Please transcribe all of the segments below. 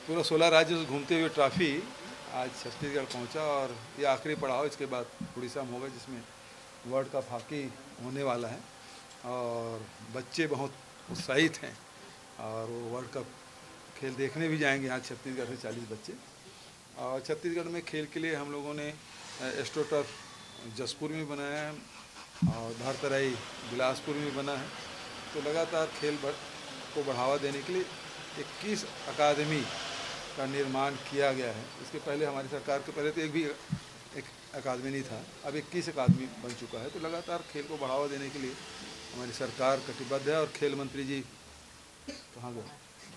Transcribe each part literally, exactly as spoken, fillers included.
पूरा सोलह राज्य से घूमते हुए ट्रॉफी आज छत्तीसगढ़ पहुंचा और ये आखिरी पड़ाव, इसके बाद उड़ीसा में होगा जिसमें वर्ल्ड कप हॉकी होने वाला है और बच्चे बहुत उत्साहित हैं और वो वर्ल्ड कप खेल देखने भी जाएंगे यहाँ छत्तीसगढ़ से चालीस बच्चे। और छत्तीसगढ़ में खेल के लिए हम लोगों ने एस्ट्रोटर्फ जसपुर में बनाया है और धारतराई बिलासपुर में बना है। तो लगातार खेल को बढ़ावा देने के लिए इक्कीस अकादमी का निर्माण किया गया है। इसके पहले हमारी सरकार के पहले तो एक भी एक अकादमी नहीं था, अब इक्कीस अकादमी बन चुका है। तो लगातार खेल को बढ़ावा देने के लिए हमारी सरकार कटिबद्ध है और खेल मंत्री जी कहाँ गए,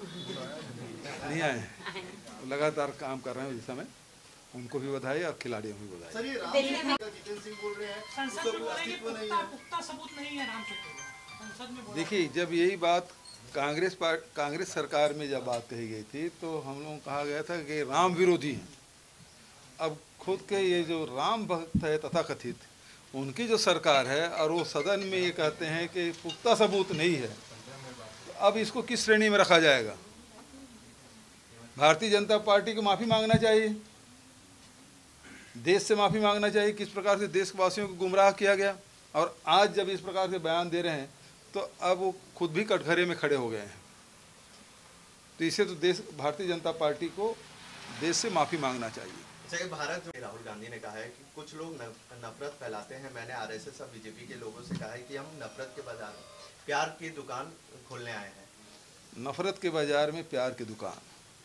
नहीं आए हैं, लगातार काम कर रहे हैं इस समय। उनको भी बधाई और खिलाड़ियों को भी बधाई। सर, ये राम जितेंद्र सिंह बोल रहे हैं संसद में अस्तित्व नहीं है, पुख्ता सबूत नहीं है राम संसद में। देखिए, जब यही बात कांग्रेस कांग्रेस सरकार में जब बात कही गई थी तो हम लोग कहा गया था कि राम विरोधी हैं। अब खुद के ये जो राम भक्त है तथाकथित, उनकी जो सरकार है और वो सदन में ये कहते हैं कि पुख्ता सबूत नहीं है, तो अब इसको किस श्रेणी में रखा जाएगा? भारतीय जनता पार्टी को माफ़ी मांगना चाहिए, देश से माफ़ी मांगना चाहिए। किस प्रकार से देशवासियों को गुमराह किया गया और आज जब इस प्रकार से बयान दे रहे हैं तो अब वो खुद भी कटघरे में खड़े हो गए हैं। तो इसे तो देश भारतीय जनता पार्टी को देश से माफ़ी मांगना चाहिए। अच्छा, भारत जो राहुल गांधी ने कहा है कि कुछ लोग नफरत फैलाते हैं। मैंने आरएसएस और बीजेपी के लोगों से कहा है कि हम नफरत के बाजार में प्यार की दुकान खोलने आए हैं। नफरत के बाजार में प्यार की दुकान,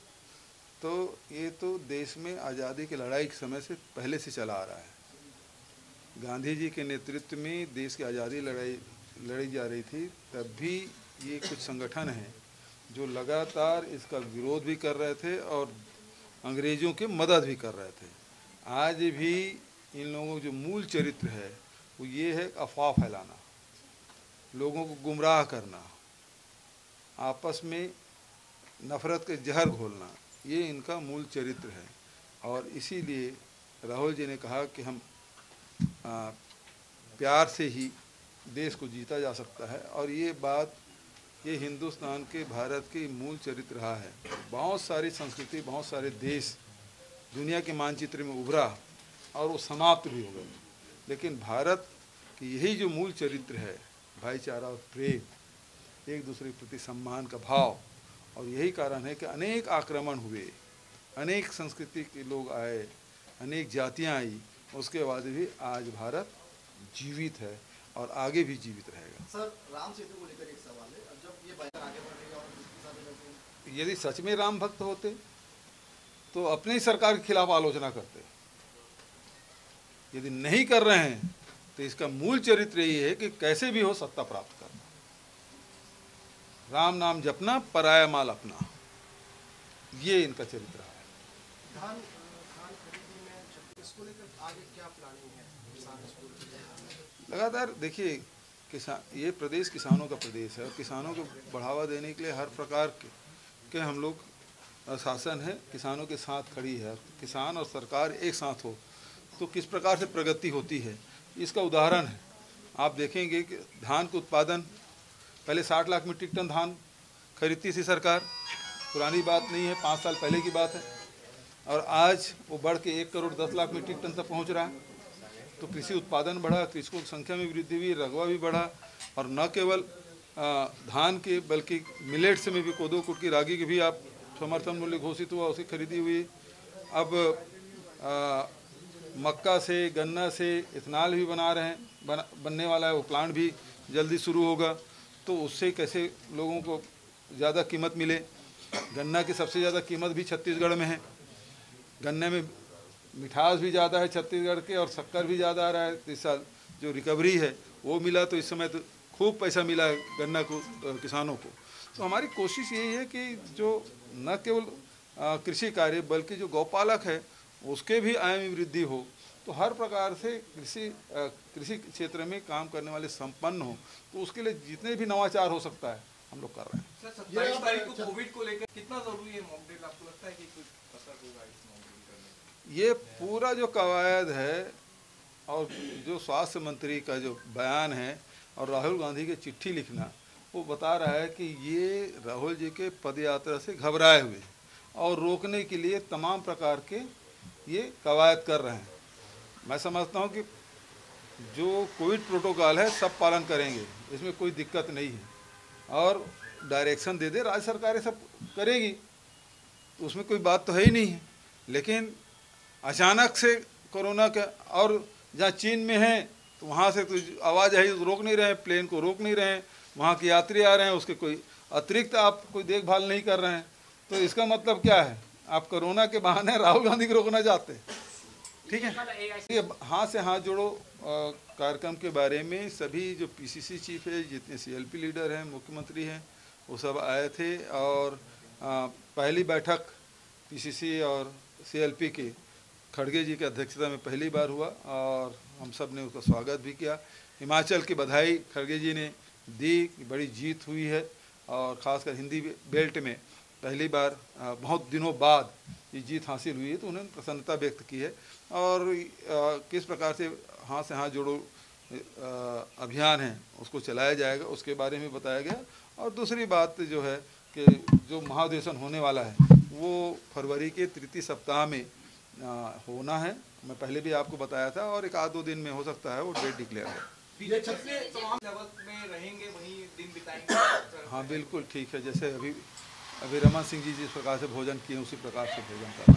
तो ये तो देश में आज़ादी की लड़ाई के समय से पहले से चला आ रहा है। गांधी जी के नेतृत्व में देश की आज़ादी लड़ाई लड़ी जा रही थी, तब भी ये कुछ संगठन हैं जो लगातार इसका विरोध भी कर रहे थे और अंग्रेज़ों की मदद भी कर रहे थे। आज भी इन लोगों जो मूल चरित्र है वो ये है अफवाह फैलाना, लोगों को गुमराह करना, आपस में नफ़रत के जहर घोलना, ये इनका मूल चरित्र है। और इसीलिए राहुल जी ने कहा कि हम आ, प्यार से ही देश को जीता जा सकता है और ये बात ये हिंदुस्तान के भारत के मूल चरित्र रहा है। बहुत सारी संस्कृति, बहुत सारे देश दुनिया के मानचित्र में उभरा और वो समाप्त भी हो गए, लेकिन भारत की यही जो मूल चरित्र है, भाईचारा और प्रेम, एक दूसरे के प्रति सम्मान का भाव, और यही कारण है कि अनेक आक्रमण हुए, अनेक संस्कृति के लोग आए, अनेक जातियाँ आई, उसके बाद भी आज भारत जीवित है और आगे भी जीवित रहेगा। सर, राम सेतु को लेकर एक सवाल है, अब जब ये बयान आगे बढ़ रही है और यदि सच में राम भक्त होते तो अपने ही सरकार के खिलाफ आलोचना करते। यदि नहीं कर रहे हैं तो इसका मूल चरित्र यही है कि कैसे भी हो सत्ता प्राप्त करना, राम नाम जपना, पराया माल अपना, ये इनका चरित्र है। धान धान खरीदी में इसको लेकर आगे क्या प्लानिंग है? लगातार देखिए, किसान ये प्रदेश किसानों का प्रदेश है और किसानों को बढ़ावा देने के लिए हर प्रकार के, के हम लोग शासन है, किसानों के साथ खड़ी है। किसान और सरकार एक साथ हो तो किस प्रकार से प्रगति होती है, इसका उदाहरण है। आप देखेंगे कि धान का उत्पादन पहले साठ लाख मीट्रिक टन धान खरीदती थी सरकार, पुरानी बात नहीं है, पाँच साल पहले की बात है, और आज वो बढ़ के एक करोड़ दस लाख मीट्रिक टन तक पहुँच रहा है। तो कृषि उत्पादन बढ़ा, कृषकों की संख्या में वृद्धि हुई, रकबा भी बढ़ा, और न केवल धान के बल्कि मिलेट्स में भी, कोदो कुट की रागी की भी आप समर्थन मूल्य घोषित हुआ, उसकी खरीदी हुई। अब आ, मक्का से, गन्ना से इथेनॉल भी बना रहे हैं, बना बनने वाला है, वो प्लांट भी जल्दी शुरू होगा। तो उससे कैसे लोगों को ज़्यादा कीमत मिले। गन्ना की सबसे ज़्यादा कीमत भी छत्तीसगढ़ में है, गन्ने में मिठास भी ज़्यादा है छत्तीसगढ़ के, और शक्कर भी ज़्यादा आ रहा है। इस साल जो रिकवरी है वो मिला, तो इस समय तो खूब पैसा मिला है गन्ना को, किसानों को। तो हमारी कोशिश यही है कि जो न केवल कृषि कार्य बल्कि जो गौपालक है उसके भी आय में वृद्धि हो। तो हर प्रकार से कृषि कृषि क्षेत्र में काम करने वाले संपन्न हो, तो उसके लिए जितने भी नवाचार हो सकता है हम लोग कर रहे हैं। सर, सत्ताईस तारीख को कोविड को लेकर कितना जरूरी है मॉक ड्रिल? आपको लगता है कि कुछ असर होगा इस मॉक ड्रिल करने? ये पूरा जो कवायद है और जो स्वास्थ्य मंत्री का जो बयान है और राहुल गांधी की चिट्ठी लिखना, वो बता रहा है कि ये राहुल जी के पदयात्रा से घबराए हुए, और रोकने के लिए तमाम प्रकार के ये कवायद कर रहे हैं। मैं समझता हूँ कि जो कोविड प्रोटोकॉल है सब पालन करेंगे, इसमें कोई दिक्कत नहीं है, और डायरेक्शन दे दे राज्य सरकारें सब करेगी, तो उसमें कोई बात तो है ही नहीं है। लेकिन अचानक से कोरोना का, और जहाँ चीन में है तो वहाँ से तो आवाज़ आई तो रोक नहीं रहे हैं, प्लेन को रोक नहीं रहे हैं, वहाँ के यात्री आ रहे हैं, उसके कोई अतिरिक्त आप कोई देखभाल नहीं कर रहे हैं। तो इसका मतलब क्या है, आप कोरोना के बहाने राहुल गांधी को रोकना चाहते हैं। ठीक है, ये हाथ से हाथ जोड़ो कार्यक्रम के बारे में सभी जो पीसीसी चीफ है, जितने सीएलपी लीडर हैं, मुख्यमंत्री हैं, वो सब आए थे। और आ, पहली बैठक पीसीसी और सीएलपी की खड़गे जी की अध्यक्षता में पहली बार हुआ और हम सब ने उसका स्वागत भी किया। हिमाचल की बधाई खड़गे जी ने दी, बड़ी जीत हुई है, और ख़ासकर हिंदी बेल्ट में पहली बार बहुत दिनों बाद ये जीत हासिल हुई है, तो उन्होंने प्रसन्नता व्यक्त की है। और किस प्रकार से हाथ से हाथ जोड़ो अभियान है उसको चलाया जाएगा, उसके बारे में बताया गया। और दूसरी बात जो है कि जो महाधिवेशन होने वाला है वो फरवरी के तृतीय सप्ताह में होना है। मैं पहले भी आपको बताया था, और एक आध दो दिन में हो सकता है वो डेट डिक्लेयर हो। तमाम लेवल में रहेंगे, वहीं दिन बिताएंगे। हाँ बिल्कुल ठीक है, जैसे अभी अभी रमन सिंह जी जिस प्रकार से भोजन किए उसी प्रकार से भोजन करना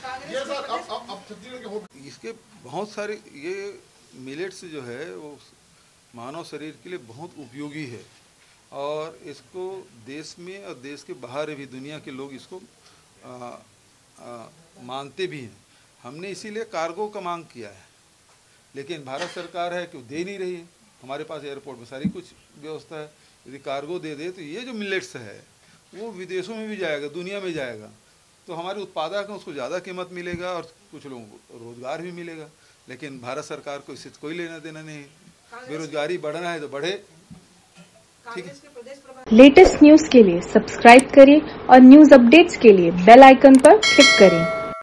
है। इसके बहुत सारे ये मिलेट्स जो है वो मानव शरीर के लिए बहुत उपयोगी है, और इसको देश में और देश के बाहर भी दुनिया के लोग इसको आ, आ, मानते भी हैं। हमने इसीलिए कार्गो का मांग किया है, लेकिन भारत सरकार है कि दे नहीं रही है। हमारे पास एयरपोर्ट में सारी कुछ व्यवस्था है, यदि कार्गो दे दे तो ये जो मिलेट्स है वो विदेशों में भी जाएगा, दुनिया में जाएगा, तो हमारे उत्पादक हैं उसको ज़्यादा कीमत मिलेगा और कुछ लोगों को रोज़गार भी मिलेगा। लेकिन भारत सरकार को इससे कोई लेना देना नहीं है। बेरोजगारी बढ़ना है तो बढ़े। ठीक है, लेटेस्ट न्यूज के लिए सब्सक्राइब करें और न्यूज अपडेट्स के लिए बेल आइकन पर क्लिक करें।